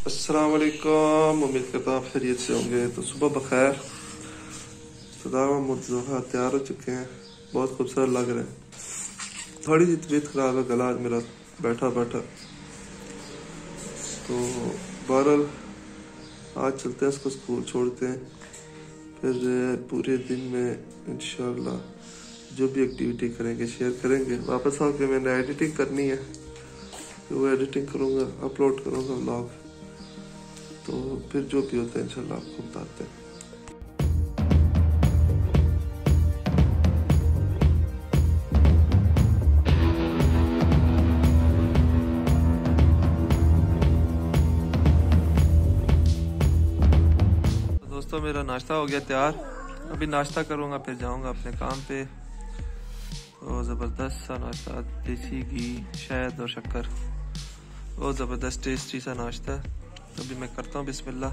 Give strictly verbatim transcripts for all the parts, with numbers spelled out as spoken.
अस्सलाम वालेकुम। उम्मीद करता हूँ आप खैरियत से होंगे। तो सुबह बखैर। सरदार महमूद ज़ोहरा तैयार हो चुके हैं, बहुत खूबसूरत लग रहे हैं। थोड़ी सी तबीयत ख़राब है, गला आज मेरा बैठा बैठा। तो बहरहाल आज चलते हैं, इसको स्कूल छोड़ते हैं, फिर पूरे दिन में इंशाल्लाह जो भी एक्टिविटी करेंगे शेयर करेंगे। वापस आके मैंने एडिटिंग करनी है, तो वो एडिटिंग करूँगा, अपलोड करूँगा व्लॉग। तो फिर जो भी होता है इंशाल्लाह आपको बताते हैं। तो दोस्तों मेरा नाश्ता हो गया तैयार, अभी नाश्ता करूँगा फिर जाऊँगा अपने काम पे। तो ज़बरदस्त सा नाश्ता, देसी घी शहद और शक्कर, बहुत ज़बरदस्त टेस्टी सा नाश्ता है। तो अभी मैं करता हूँ बिस्मिल्लाह।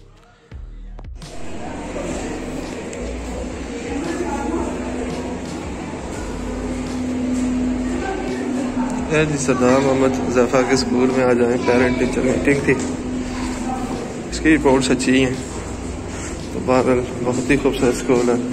जी सरदार मोहम्मद ज़फ़ा के स्कूल में आ जाए, पेरेंट टीचर मीटिंग थी, इसकी रिपोर्ट्स अच्छी हैं। तो बहरहाल बहुत ही खूबसूरत स्कूल है।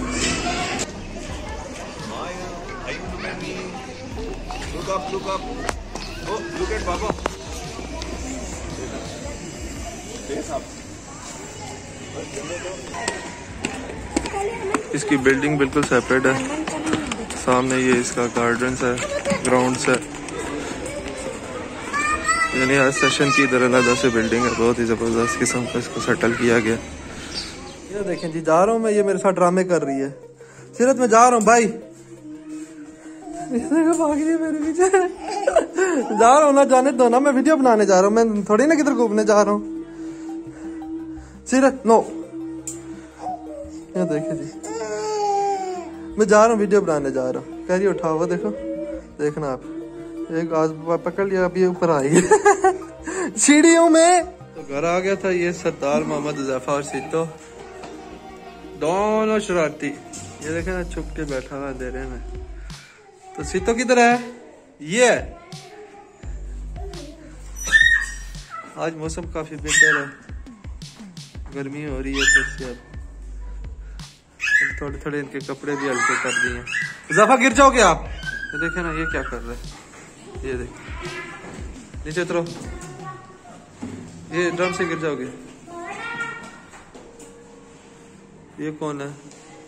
इसकी बिल्डिंग बिल्कुल सेपरेट है, सामने ये इसका गार्डन्स है, ग्राउंड्स है, यानी हर सेशन की इधर अलग से बिल्डिंग है। बहुत ही ज़बरदस्त किस्म का इसको सेटल किया गया। ये देखें जी, जा रहा हूँ मैं, ये मेरे साथ ड्रामे कर रही है। सीरत मैं जा रहा हूँ भाई, भाग रही है मेरे पीछे। जा रहा हूँ ना, जाने दो ना, मैं वीडियो बनाने जा रहा हूँ, मैं थोड़ी ना किधर घूमने जा रहा हूँ। सीरत नो, ये देखे जी, मैं जा रहा हूँ वीडियो बनाने जा रहा हूँ। कह रही उठा हुआ, देखो देखना आप, एक आज पकड़ लिया, अभी ऊपर आई सीढ़ियों में। तो घर आ गया था ये सरदार मोहम्मद ज़फ़ा और सीतो, दोनों शरारती। ये देखे ना, छुप के बैठा हुआ अंधेरे में। तो सीतो किधर है? ये आज मौसम काफी बेहतर है, गर्मी हो रही है, तो थोड़े थोड़े इनके कपड़े भी हल्के कर दिए। ज़फ़ा गिर जाओगे आप। ये देखे ना, ये क्या कर रहे हैं, ये देख, नीचे उतरो, ये ड्रम से गिर जाओगे। ये कौन है?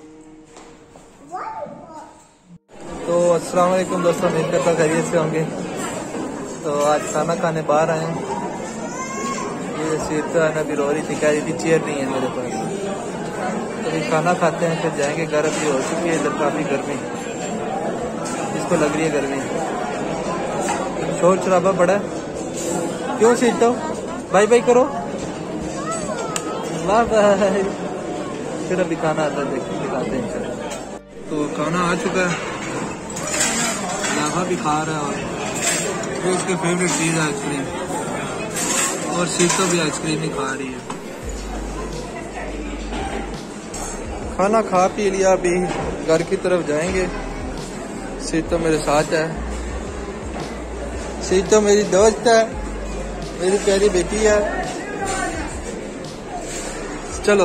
तो अस्सलाम वालेकुम दोस्तों, उम्मीद करता खैरियत से होंगे। तो आज खाना खाने बाहर आए हैं। ये सीट है ना, भी रो रही थी, कह रही थी चेयर नहीं है मेरे पास। तो अभी खाना खाते हैं, फिर जाएंगे घर। अभी हो चुकी है इधर काफ़ी गर्मी, इसको लग रही है गर्मी, शोर शराबा बड़ा है। क्यों सीटो, बाय बाय करो, बाय बाय। फिर अभी खाना आता है, देखते दिखाते हैं। तो खाना आ चुका है, ज़फ़ा भी खा रहा है, और ये उसके फेवरेट चीज़ है आइसक्रीम, और सीतो भी आइसक्रीम ही खा रही है। खाना खा पी लिया, अभी घर की तरफ जाएंगे। सीतो मेरे साथ है, सीतो मेरी दोस्त है, मेरी प्यारी बेटी है। चलो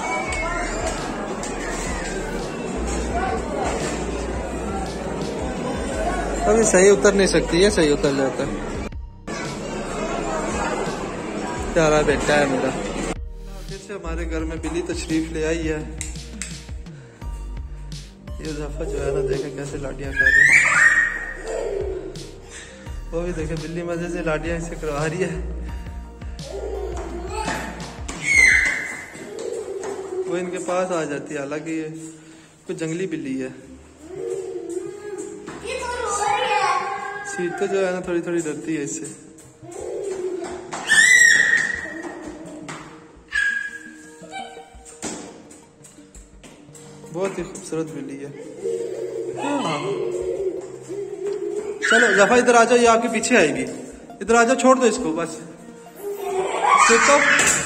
अभी सही उतर नहीं सकती है, सही उतर जाता है। प्यारा बेटा है मेरा। फिर से हमारे घर में बिल्ली तशरीफ ले आई है। ये ज़फ़ा जो है ना, देखे कैसे लाडियां कर रहे हैं। वो भी देखे, बिल्ली मजे से लाडियां इसे करवा रही है। वो इनके पास आ जाती है, हालांकि ये कुछ जंगली बिल्ली है। सीतो जो है ना, थोड़ी थोड़ी डरती है इससे। बहुत ही खूबसूरत बिल्ली है। हाँ। चलो ज़फ़ा इधर आ जाओ, ये आपके पीछे आएगी। इधर आ जाओ, छोड़ दो इसको बस। सीतो